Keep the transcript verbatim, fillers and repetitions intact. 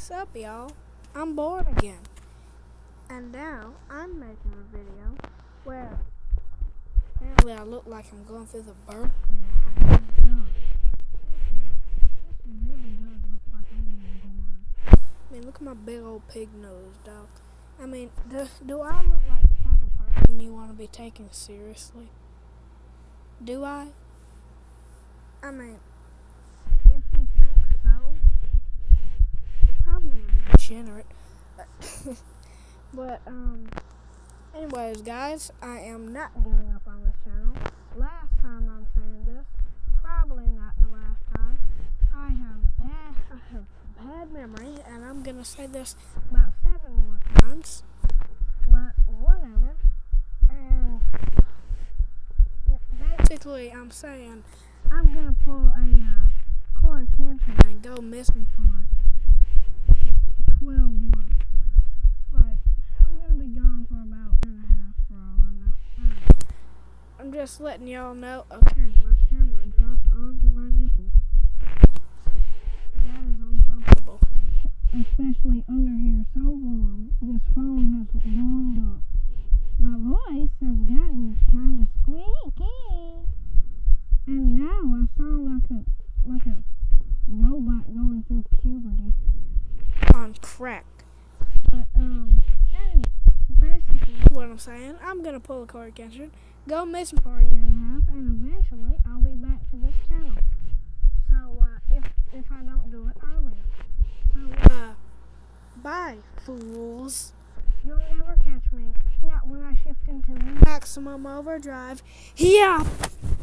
What's up, y'all? I'm bored again. And now I'm making a video where apparently I look like I'm going through the birth canal. This really does look like I'm being born. I mean, look at my big old pig nose, dog. I mean, do, do I look like the type of person you want to be taken seriously? Do I? I mean, if you think so, you're probably a degenerate. But, um, anyways, guys, I am not giving up on this channel. Last time I'm saying this, probably not the last time. I have bad, I have bad memory, and I'm gonna say this about seven more times. But whatever. And basically, I'm saying I'm gonna pull a uh, Corey Cantor and go missing for like twelve months. Like, I'm gonna be gone for about a year and a half for all I know. I'm just letting y'all know. Okay, my camera dropped onto my nipple. That is uncomfortable. Especially under here, so warm. This phone has warmed up. My voice has gotten kind of squeaky. And now I sound like a like a robot going through puberty. On crack. But, um, anyway, basically what I'm saying, I'm gonna pull a Corey Cantor, go missing for a year and a half, and eventually I'll be back to this channel. So, uh, if, if I don't do it, I will. So, uh, bye, fools. You'll never catch me. Not when I shift into maximum overdrive. Yeah!